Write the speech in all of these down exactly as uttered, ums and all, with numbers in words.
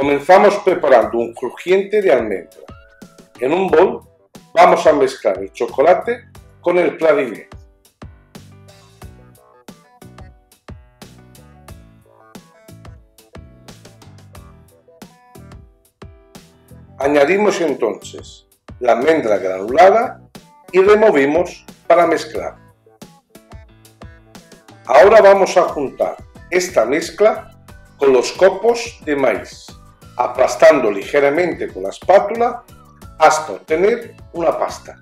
Comenzamos preparando un crujiente de almendra. En un bol vamos a mezclar el chocolate con el praliné. Añadimos entonces la almendra granulada y removemos para mezclar. Ahora vamos a juntar esta mezcla con los copos de maíz, aplastando ligeramente con la espátula hasta obtener una pasta.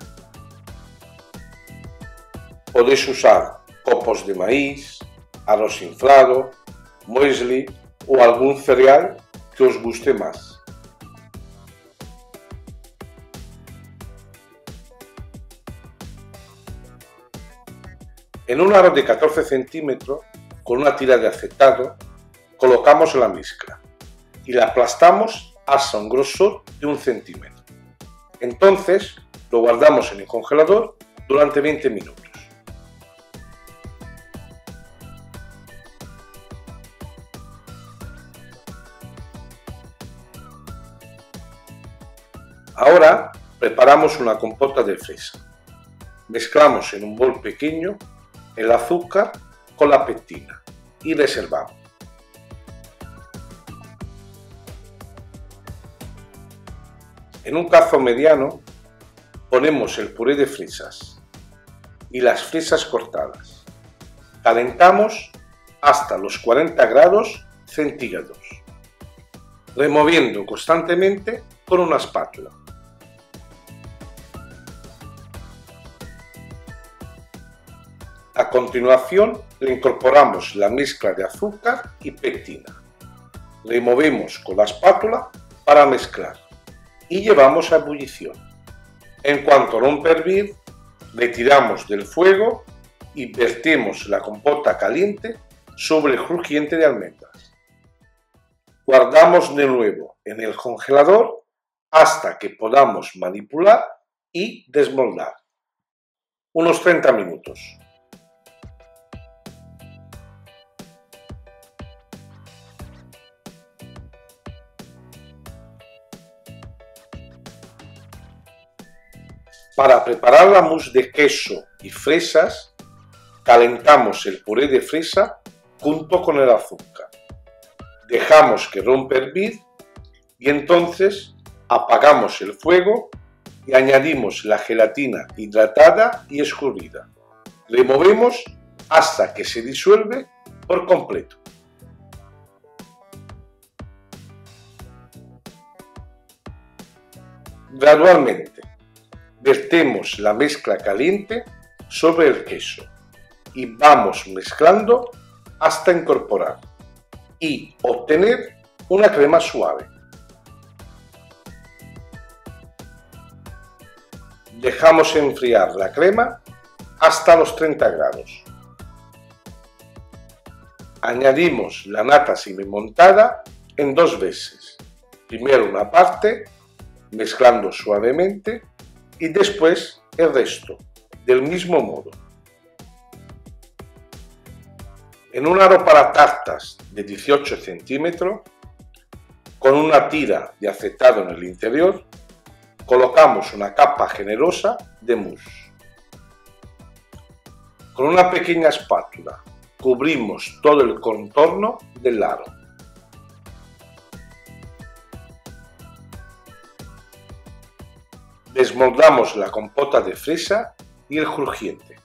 Podéis usar copos de maíz, arroz inflado, muesli o algún cereal que os guste más. En un aro de catorce centímetros, con una tira de acetado, colocamos la mezcla y la aplastamos hasta un grosor de un centímetro. Entonces lo guardamos en el congelador durante veinte minutos. Ahora preparamos una compota de fresa. Mezclamos en un bol pequeño el azúcar con la pectina y reservamos. En un cazo mediano ponemos el puré de fresas y las fresas cortadas. Calentamos hasta los cuarenta grados centígrados, removiendo constantemente con una espátula. A continuación le incorporamos la mezcla de azúcar y pectina. Removemos con la espátula para mezclar y llevamos a ebullición. En cuanto rompe a hervir, retiramos del fuego y vertimos la compota caliente sobre el crujiente de almendras. Guardamos de nuevo en el congelador hasta que podamos manipular y desmoldar. Unos treinta minutos. Para preparar la mousse de queso y fresas, calentamos el puré de fresa junto con el azúcar. Dejamos que rompa a hervir y entonces apagamos el fuego y añadimos la gelatina hidratada y escurrida. Removemos hasta que se disuelve por completo. Gradualmente vertemos la mezcla caliente sobre el queso y vamos mezclando hasta incorporar y obtener una crema suave. Dejamos enfriar la crema hasta los treinta grados. Añadimos la nata semimontada en dos veces. Primero una parte, mezclando suavemente, y después el resto, del mismo modo. En un aro para tartas de dieciocho centímetros, con una tira de acetado en el interior, colocamos una capa generosa de mousse. Con una pequeña espátula cubrimos todo el contorno del aro. Desmoldamos la compota de fresa y el crujiente.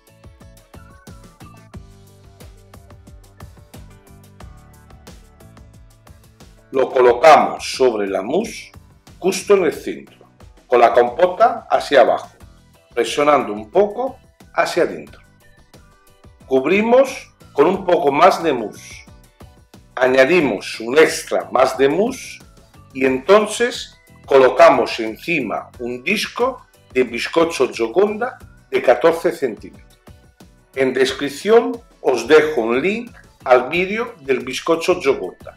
Lo colocamos sobre la mousse justo en el centro, con la compota hacia abajo, presionando un poco hacia adentro. Cubrimos con un poco más de mousse. Añadimos un extra más de mousse y entonces colocamos encima un disco de bizcocho Gioconda de catorce centímetros. En descripción os dejo un link al vídeo del bizcocho Gioconda.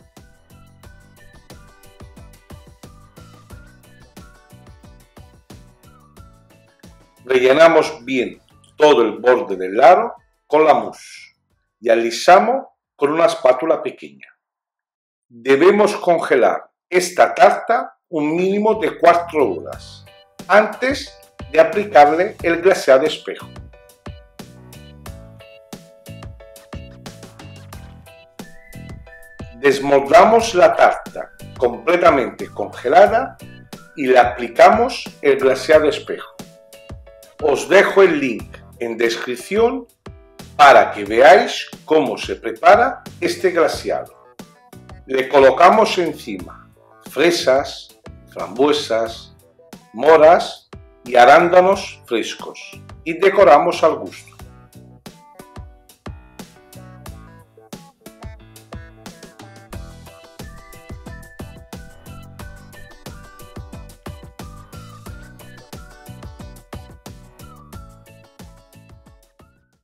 Rellenamos bien todo el borde del aro con la mousse y alisamos con una espátula pequeña. Debemos congelar esta tarta un mínimo de cuatro horas antes de aplicarle el glaseado espejo. Desmoldamos la tarta completamente congelada y le aplicamos el glaseado espejo. Os dejo el link en descripción para que veáis cómo se prepara este glaseado. Le colocamos encima fresas, frambuesas, moras y arándanos frescos y decoramos al gusto.